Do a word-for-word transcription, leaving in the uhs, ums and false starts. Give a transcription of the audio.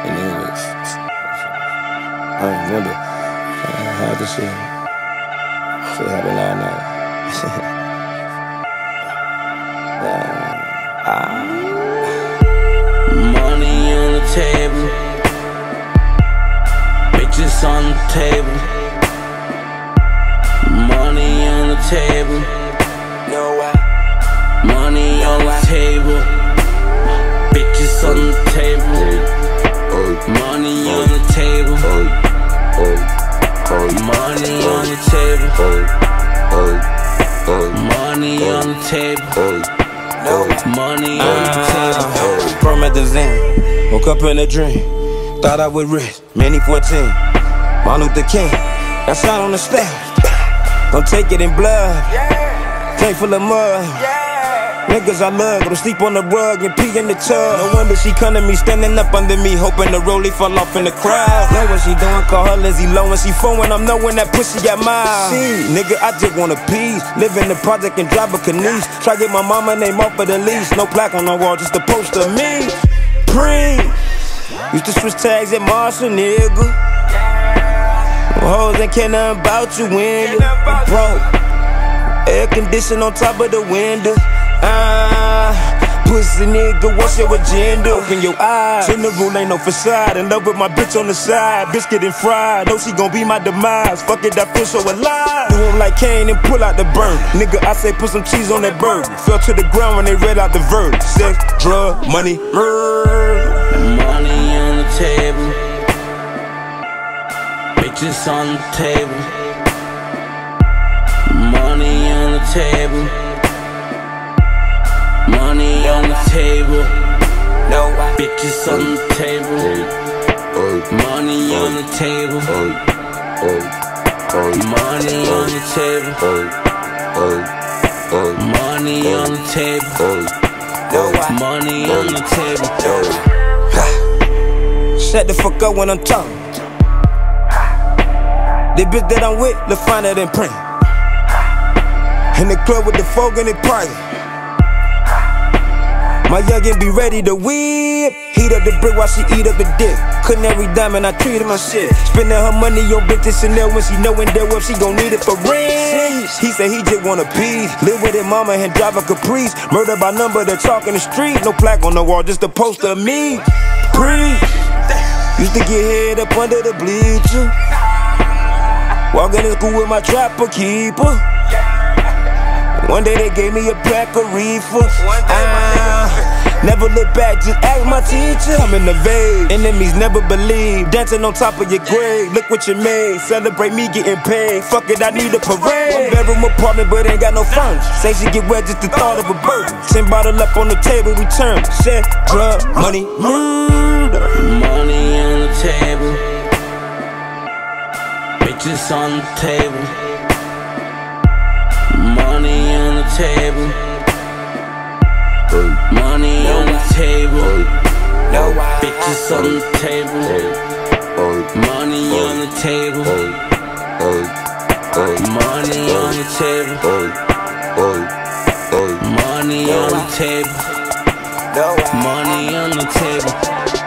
in English. I remember I had this shit. Shit happened last night. yeah. ah. Money on the table, bitches on the table. Money on the table, No way. money on the table, bitches on the table. Money on the table, money on the table, money on the table, money on the table. Promethazine, woke up in a dream. Thought I would rich, many fourteen. Martin Luther King, got shot on the staff. Don't take it in blood, tank full of mud. Niggas I love, go to sleep on the rug and pee in the tub. No wonder she come to me, standing up under me, hoping the rollie fall off in the crowd. Know what she doing, call her Lizzie Low, and she phone I'm knowing that pussy got mine. Nigga, I just want a piece, live in the project and drive a Canese. Try get my mama name off of the lease, no plaque on the wall, just a poster of me. Prince, used to switch tags at Marshall, nigga. Hoes ain't care nothing about you, window. Bro, air condition on top of the window. Ah, pussy nigga, what's your agenda? Open your eyes, general ain't no facade. In love with my bitch on the side, biscuit and fried. Know she gon' be my demise. Fuck it, I feel so alive. Do him like Kane and pull out the burn. Nigga, I say put some cheese on that burger. Fell to the ground when they read out the verdict. Sex, drug, money, murder. Money on the table, bitches on the table. Money on the table, money on the table. No, bitches on the table. Money on the table. Money on the table. Money on the table. Money on the table. Shut the fuck up when I'm talking. The bitch that I'm with look finer than print. In the club with the folk in the party. My youngin' be ready to whip. Heat up the brick while she eat up the dick. Couldn't every diamond, I treated my shit. Spending her money on bitches Chanel when she knowin' that well she gon' need it for rent. He said he just want a piece. Live with his mama and drive a Caprice. Murder by number, they talk in the street. No plaque on the wall, just a poster of me. Preach. Used to get head up under the bleacher. Walking in school with my trapper keeper. One day they gave me a pack of reefer. Ah, never look back, just ask my teacher. I'm in the vein, enemies never believe. Dancing on top of your grave, look what you made. Celebrate me getting paid, fuck it, I need a parade. One bedroom apartment, but ain't got no furniture. Say she get wet, just the thought of a burden. Ten bottle up on the table, we turn. Sex, drug, money, murder. Money on the table, bitches on the table. Money on the table, money on the table, bitches on the table, money on the table, money on the table, money on the table, money on the table.